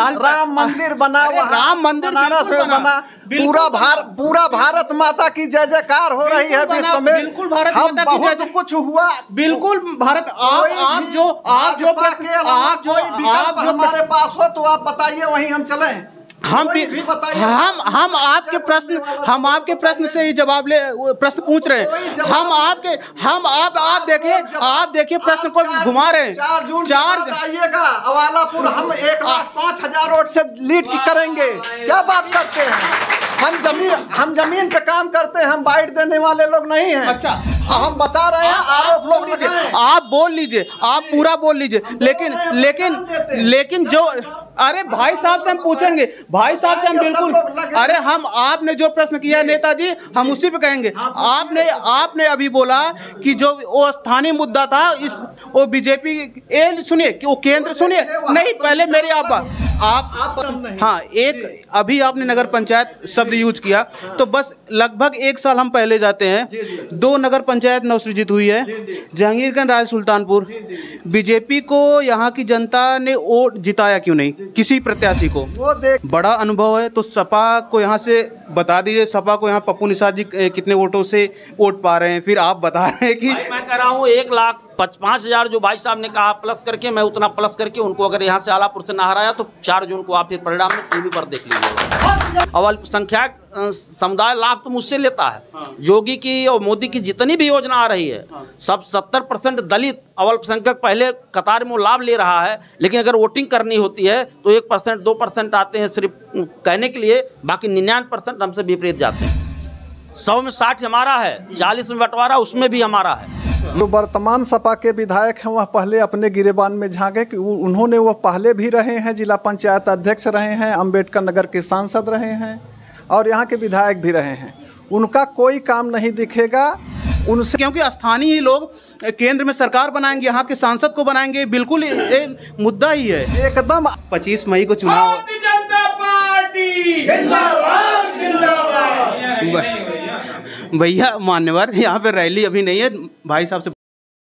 राम मंदिर बना, राम मंदिर बनारस में बना, पूरा भारत माता की जय जयकार हो रही है विश्व में। बिल्कुल भारत हम माता की बहुत कुछ हुआ, बिल्कुल भारत। आप जो प्रश्न हमारे पास हो तो आप बताइए, वहीं हम चले। हम आपके प्रश्न से ही प्रश्न पूछ रहे हैं। आप देखिए प्रश्न को घुमा रहे हैं। 4 जून आइएगा अवालापुर, हम 1,05,000 वोट से लीड करेंगे। क्या बात करते हैं? हम जमीन पे काम करते हैं, हम बाइट देने वाले लोग नहीं हैं। अच्छा, हम बता रहे हैं, आरोप बोल लीजिए, आप बोल लीजिए, आप पूरा बोल लीजिए। लेकिन जो, अरे भाई साहब से हम पूछेंगे, भाई साहब से हम बिल्कुल, अरे हम आपने जो प्रश्न किया नेताजी, हम उसी पे कहेंगे। आपने अभी बोला कि जो वो स्थानीय मुद्दा था, वो बीजेपी, सुनिए कि वो केंद्र, सुनिए नहीं, पहले मेरी आप हाँ, एक अभी आपने नगर पंचायत शब्द यूज किया, तो बस लगभग 1 साल हम पहले जाते हैं, 2 नगर पंचायत नवसृजित हुई है, जहांगीरगंज, राज सुल्तानपुर। बीजेपी को यहाँ की जनता ने वोट जिताया क्यों नहीं, किसी प्रत्याशी को? वो देख, बड़ा अनुभव है, तो सपा को यहाँ से बता दीजिए, सपा को यहाँ पप्पू निषाद जी कितने वोटों से वोट पा रहे हैं, फिर आप बता रहे हैं कि मैं कह रहा हूँ 1,55,000 जो भाई साहब ने कहा प्लस करके, मैं उतना प्लस करके उनको अगर यहाँ से आलापुर से ना हराया तो 4 जून को आप फिर परिणाम में टीवी पर देख लीजिए। अल्पसंख्यक समुदाय लाभ तो मुझसे लेता है। योगी की और मोदी की जितनी भी योजना आ रही है, सब 70% दलित अल्पसंख्यक पहले कतार में लाभ ले रहा है, लेकिन अगर वोटिंग करनी होती है तो 1% 2% आते हैं सिर्फ कहने के लिए, बाकी 99% हमसे विपरीत जाते हैं। 100 में 60 हमारा है, 40 में बंटवारा उसमें भी हमारा है। जो वर्तमान सपा के विधायक हैं वह पहले अपने गिरेबान में झांके कि उन्होंने, वह पहले भी रहे हैं, जिला पंचायत अध्यक्ष रहे हैं, अंबेडकर नगर के सांसद रहे हैं और यहाँ के विधायक भी रहे हैं। उनका कोई काम नहीं दिखेगा उनसे, क्योंकि स्थानीय ही लोग केंद्र में सरकार बनाएंगे, यहाँ के सांसद को बनाएंगे, बिल्कुल ये मुद्दा ही है एकदम। 25 मई को चुनाव, भैया मान्यवर, यहाँ पे रैली अभी नहीं है। भाई साहब से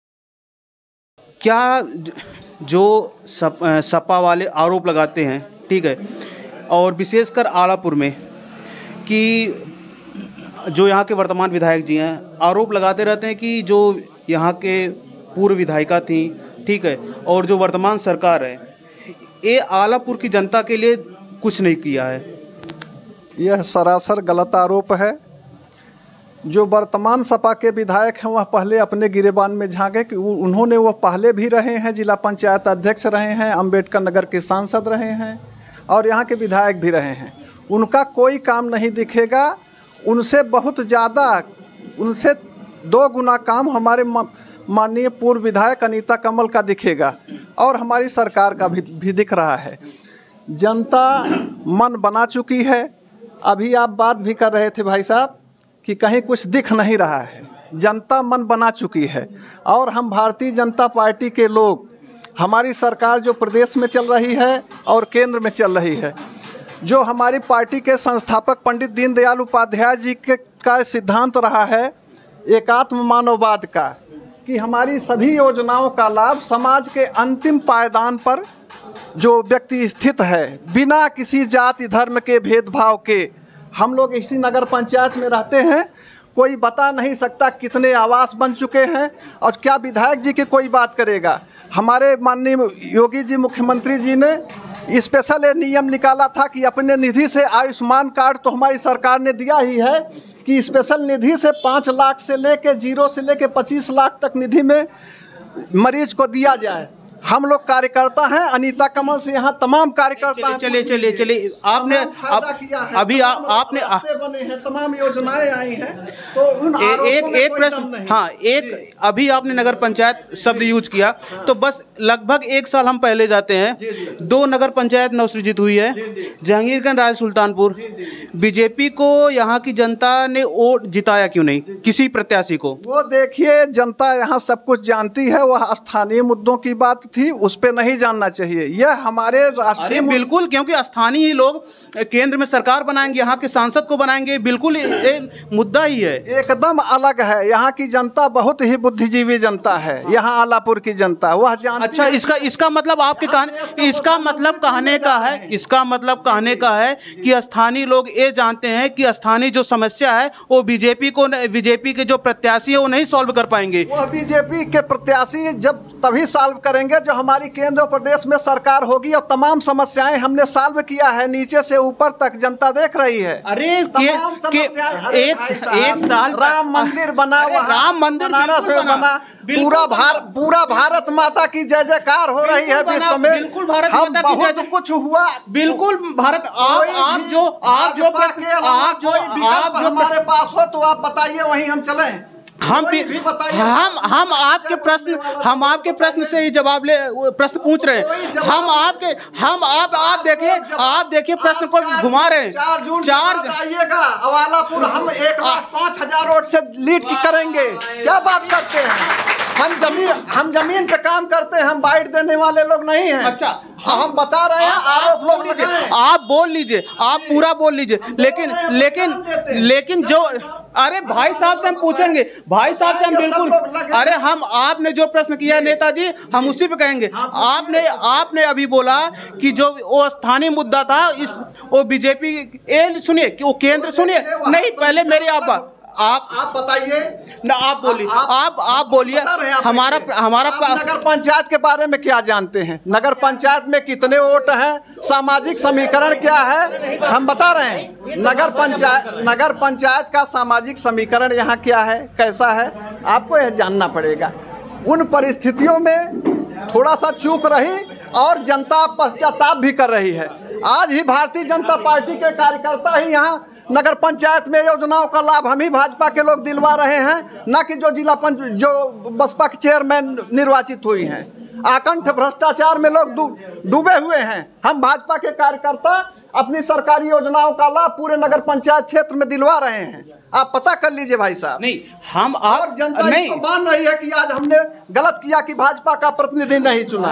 क्या जो सपा वाले आरोप लगाते हैं, ठीक है, और विशेषकर आलापुर में कि जो यहाँ के वर्तमान विधायक जी हैं, आरोप लगाते रहते हैं कि जो यहाँ के पूर्व विधायिका थी, ठीक है, और जो वर्तमान सरकार है, ये आलापुर की जनता के लिए कुछ नहीं किया है। यह सरासर गलत आरोप है। जो वर्तमान सपा के विधायक हैं वह पहले अपने गिरेबान में झांके कि उन्होंने, वह पहले भी रहे हैं, जिला पंचायत अध्यक्ष रहे हैं, अंबेडकर नगर के सांसद रहे हैं और यहाँ के विधायक भी रहे हैं। उनका कोई काम नहीं दिखेगा, उनसे बहुत ज़्यादा, उनसे 2 गुना काम हमारे माननीय पूर्व विधायक अनीता कमल का दिखेगा और हमारी सरकार का भी दिख रहा है। जनता मन बना चुकी है। अभी आप बात भी कर रहे थे भाई साहब कि कहीं कुछ दिख नहीं रहा है, जनता मन बना चुकी है। और हम भारतीय जनता पार्टी के लोग, हमारी सरकार जो प्रदेश में चल रही है और केंद्र में चल रही है, जो हमारी पार्टी के संस्थापक पंडित दीनदयाल उपाध्याय जी का सिद्धांत रहा है एकात्म मानववाद का, कि हमारी सभी योजनाओं का लाभ समाज के अंतिम पायदान पर जो व्यक्ति स्थित है, बिना किसी जाति धर्म के भेदभाव के। हम लोग इसी नगर पंचायत में रहते हैं, कोई बता नहीं सकता कितने आवास बन चुके हैं और क्या विधायक जी की कोई बात करेगा। हमारे माननीय योगी जी मुख्यमंत्री जी ने स्पेशल नियम निकाला था कि अपने निधि से आयुष्मान कार्ड तो हमारी सरकार ने दिया ही है कि स्पेशल निधि से 5 लाख से लेके 0 से लेके 25 लाख तक निधि में मरीज को दिया जाए। हम लोग कार्यकर्ता हैं, अनीता कमल से यहाँ तमाम कार्यकर्ता हैं। चलिए आपने अभी आपने बने हैं, तमाम योजनाएं आई हैं, तो उन एक प्रश्न, हाँ, एक अभी आपने नगर पंचायत शब्द यूज किया, तो बस लगभग 1 साल हम पहले जाते हैं, 2 नगर पंचायत नवसृजित हुई है, जहांगीरगंज, राज सुल्तानपुर। बीजेपी को यहाँ की जनता ने वोट जिताया क्यों नहीं, किसी प्रत्याशी को? वो देखिए, जनता यहाँ सब कुछ जानती है, वह स्थानीय मुद्दों की बात थी उस पे नहीं जानना चाहिए। यह हमारे राष्ट्रीय बिल्कुल, क्योंकि स्थानीय ही लोग केंद्र में सरकार बनाएंगे, यहाँ के सांसद को बनाएंगे, बिल्कुल ये मुद्दा ही है। एकदम अलग है। यहाँ की जनता बहुत ही बुद्धिजीवी जनता है। यहाँ आलापुर की जनता वह जानती अच्छा, इसका मतलब आपके कहने, इसका मतलब कहने का है कि स्थानीय लोग ये जानते हैं कि स्थानीय जो समस्या है वो बीजेपी के जो प्रत्याशी है वो नहीं सॉल्व कर पाएंगे। वह बीजेपी के प्रत्याशी जब तभी सॉल्व करेंगे जो हमारी केंद्र और प्रदेश में सरकार होगी, और तमाम समस्याएं हमने सॉल्व किया है, नीचे से ऊपर तक जनता देख रही है। अरे एक साल राम मंदिर बना, राम मंदिर बनारस में बना, पूरा भारत माता की जय जयकार हो रही है विश्व में। बिल्कुल भारत हम माता की बहुत जय कुछ हुआ। बिल्कुल भारत आप जो हमारे पास हो तो आप बताइए, वहीं हम चलें। हम आपके प्रश्न से ही प्रश्न पूछ रहे हैं। आप देखिए प्रश्न को घुमा रहे हैं। 4 जून आइएगा अवालापुर, हम 1,05,000 वोट से लीड की करेंगे। क्या बात करते हैं? हम जमीन पे काम करते हैं, हम बाइट देने वाले लोग नहीं हैं। अच्छा, हम बता रहे हैं, आरोप लोग लीजिए, आप बोल लीजिए, आप पूरा बोल लीजिए, लेकिन जो अरे भाई साहब से हम पूछेंगे, भाई साहब से हम बिल्कुल, अरे हम आपने जो प्रश्न किया नेताजी, हम उसी पे कहेंगे। आपने अभी बोला कि जो वो स्थानीय मुद्दा था, वो बीजेपी, सुनिए कि वो केंद्र, सुनिए नहीं, पहले मेरी आप बताइए ना, आप बोलिए, आप बोलिए। हमारा नगर पंचायत के बारे में क्या जानते हैं? नगर पंचायत में कितने वोट हैं? सामाजिक समीकरण क्या है? हम बता रहे हैं। नगर पंचायत का सामाजिक समीकरण यहाँ क्या है, कैसा है, आपको यह जानना पड़ेगा। उन परिस्थितियों में थोड़ा सा चूक रही और जनता पश्चाताप भी कर रही है। आज ही भारतीय जनता पार्टी के कार्यकर्ता ही यहाँ नगर पंचायत में योजनाओं का लाभ हम ही भाजपा के लोग दिलवा रहे हैं, न कि जो बसपा के चेयरमैन निर्वाचित हुई हैं। आकंठ भ्रष्टाचार में लोग डूबे हुए हैं। हम भाजपा के कार्यकर्ता अपनी सरकारी योजनाओं का लाभ पूरे नगर पंचायत क्षेत्र में दिलवा रहे हैं। आप पता कर लीजिए भाई साहब। नहीं, हम और जनता नहीं तो मान रही है कि आज हमने गलत किया कि भाजपा का प्रतिनिधि नहीं चुना।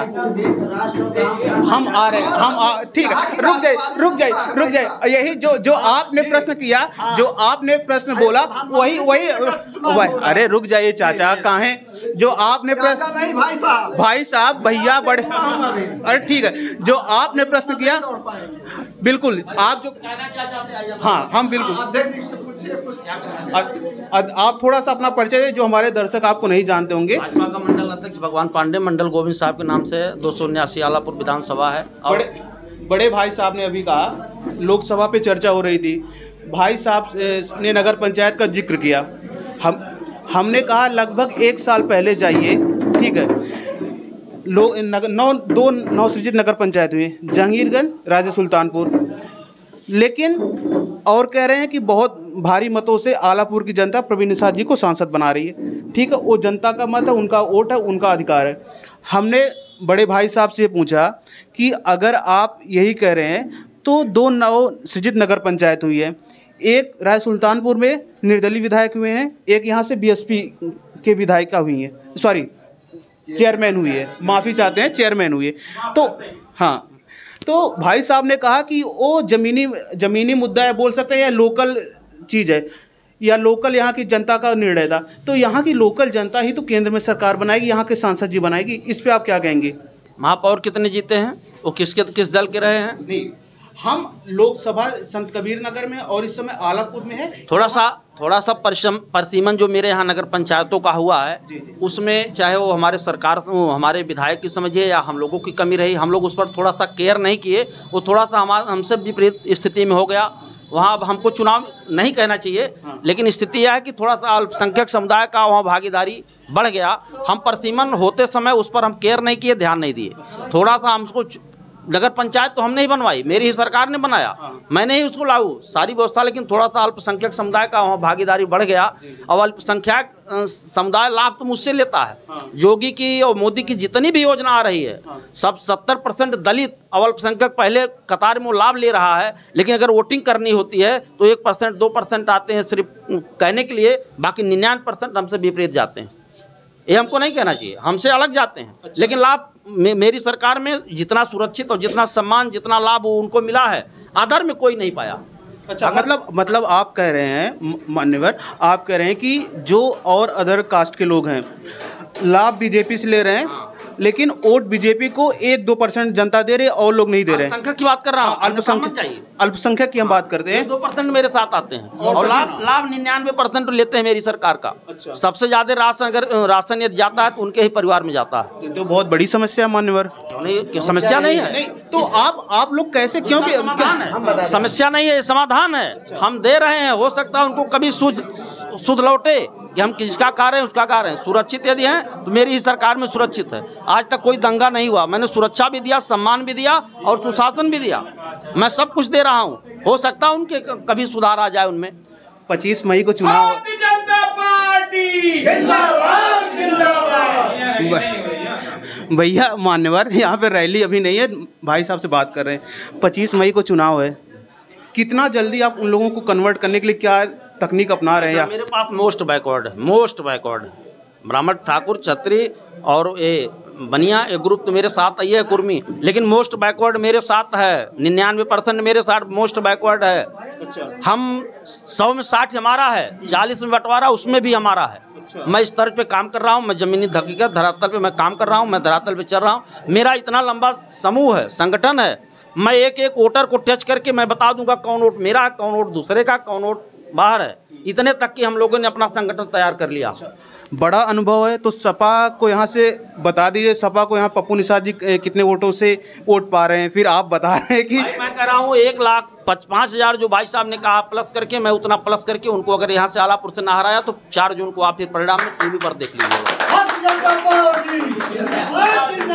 हम आ रहे हैं, ठीक है, रुक जाइए। यही जो आपने प्रश्न किया, जो आपने प्रश्न बोला, वही अरे रुक जाइए चाचा, कहाँ जो आपने प्रश्न नहीं, भाई साहब भैया बड़े, अरे ठीक है, जो आपने प्रश्न किया, बिल्कुल आप जो, हाँ हम बिल्कुल, आप थोड़ा सा अपना परिचय, जो हमारे दर्शक आपको नहीं जानते होंगे। भाजपा का मंडल अध्यक्ष भगवान पांडे, मंडल गोविंद साहब के नाम से 279 आलापुर विधानसभा है। और बड़े भाई साहब ने अभी कहा, लोकसभा पे चर्चा हो रही थी, भाई साहब ने नगर पंचायत का जिक्र किया। हमने कहा लगभग 1 साल पहले जाइए, ठीक है, दो नवसृजित नगर पंचायत हुई, जहांगीरगंज, राजा सुल्तानपुर, लेकिन और कह रहे हैं कि बहुत भारी मतों से आलापुर की जनता प्रवीण निषाद जी को सांसद बना रही है। ठीक है, वो जनता का मत है, उनका वोट है, उनका अधिकार है। हमने बड़े भाई साहब से पूछा कि अगर आप यही कह रहे हैं तो 2 नवसृजित नगर पंचायत हुई है, एक राय सुल्तानपुर में निर्दलीय विधायक हुए हैं, एक यहाँ से बीएसपी के विधायिका हुई है, सॉरी चेयरमैन हुई है, माफ़ी चाहते हैं, चेयरमैन हुई है। तो हाँ, तो भाई साहब ने कहा कि वो ज़मीनी मुद्दा है, बोल सकते हैं, या लोकल चीज़ है, या लोकल यहाँ की जनता का निर्णय था। तो यहाँ की लोकल जनता ही तो केंद्र में सरकार बनाएगी, यहाँ के सांसद जी बनाएगी। इस पे आप क्या कहेंगे? महापौर कितने जीते हैं, वो किस दल के रहे हैं? नहीं, हम लोकसभा संत कबीर नगर में और इस समय आलापुर में है। थोड़ा सा परिसीमन जो मेरे यहाँ नगर पंचायतों का हुआ है, उसमें चाहे वो हमारे सरकार, हमारे विधायक की समझिए या हम लोगों की कमी रही, हम लोग उस पर थोड़ा सा केयर नहीं किए, वो थोड़ा सा हमसे विपरीत स्थिति में हो गया। वहाँ अब हमको चुनाव नहीं कहना चाहिए, लेकिन स्थिति यह है कि थोड़ा सा अल्पसंख्यक समुदाय का वहाँ भागीदारी बढ़ गया। हम परिसीमन होते समय उस पर हम केयर नहीं किए, ध्यान नहीं दिए। थोड़ा सा हमको, नगर पंचायत तो हमने ही बनवाई, मेरी ही सरकार ने बनाया, मैंने ही उसको लागू सारी व्यवस्था, लेकिन थोड़ा सा अल्पसंख्यक समुदाय का वहाँ भागीदारी बढ़ गया। और अल्पसंख्यक समुदाय लाभ तो मुझसे लेता है। योगी की और मोदी की जितनी भी योजना आ रही है, सब 70% दलित और अल्पसंख्यक पहले कतार में लाभ ले रहा है, लेकिन अगर वोटिंग करनी होती है तो 1% 2% आते हैं सिर्फ कहने के लिए, बाकी 99% हमसे विपरीत जाते हैं। ये हमको नहीं कहना चाहिए, हमसे अलग जाते हैं, लेकिन लाभ मेरी सरकार में जितना सुरक्षित और जितना सम्मान, जितना लाभ वो उनको मिला है, अदर में कोई नहीं पाया। अच्छा, मतलब आप कह रहे हैं मान्यवर, आप कह रहे हैं कि जो और अदर कास्ट के लोग हैं लाभ बीजेपी से ले रहे हैं, लेकिन वोट बीजेपी को 1-2% जनता दे रही है और लोग नहीं दे रहे हैं। अल्पसंख्यक की बात कर रहा हूँ, अल्पसंख्यक की हम बात करते हैं। 2% मेरे साथ आते हैं और लाभ 99% लेते हैं मेरी सरकार का। अच्छा। सबसे ज्यादा राशन, अगर राशन यदि जाता है तो उनके ही परिवार में जाता है। तो बहुत बड़ी समस्या है मान्यवर। नहीं, समस्या नहीं है। नहीं, तो आप लोग कैसे, क्योंकि समस्या नहीं है, ये समाधान है। हम दे रहे हैं, हो सकता है उनको कभी सुध लौटे कि हम किसका कार्य है उसका कार्य है। सुरक्षित यदि हैं तो मेरी ही सरकार में सुरक्षित है। आज तक कोई दंगा नहीं हुआ, मैंने सुरक्षा भी दिया, सम्मान भी दिया और सुशासन भी दिया। मैं सब कुछ दे रहा हूँ, हो सकता है उनके कभी सुधार आ जाए उनमें। 25 मई को चुनाव, भैया मान्यवर यहाँ पे रैली अभी नहीं है, भाई साहब से बात कर रहे हैं। 25 मई को चुनाव है, कितना जल्दी आप उन लोगों को कन्वर्ट करने के लिए क्या तकनीक अपना रहे हैं? मेरे पास मोस्ट बैकवर्ड है, ब्राह्मण, ठाकुर, क्षत्रिय और ये बनिया, एक ग्रुप तो मेरे साथ ही है, कुर्मी, लेकिन मोस्ट बैकवर्ड मेरे साथ है। 99% मेरे साथ मोस्ट बैकवर्ड है। अच्छा। हम 100 में 60 हमारा है, 40 में बंटवारा उसमें भी हमारा है। अच्छा। मैं इस तरह पे काम कर रहा हूँ, मैं जमीनी हकीकत धरातल पे मैं काम कर रहा हूँ, मैं धरातल पे चल रहा हूँ। मेरा इतना लंबा समूह है, संगठन है, मैं एक वोटर को टच करके मैं बता दूंगा कौन वोट मेरा है, कौन वोट दूसरे का, कौन वोट बाहर है। इतने तक कि हम लोगों ने अपना संगठन तैयार कर लिया। बड़ा अनुभव है। तो सपा को यहाँ से बता दीजिए, सपा को यहाँ पप्पू निषाद जी कितने वोटों से वोट पा रहे हैं? फिर आप बता रहे हैं कि मैं कह रहा हूँ 1,55,000 जो भाई साहब ने कहा प्लस करके, मैं उतना प्लस करके उनको अगर यहाँ से आलापुर से ना हराया तो 4 जून को आप फिर परिणाम में टीवी पर देख लीजिएगा।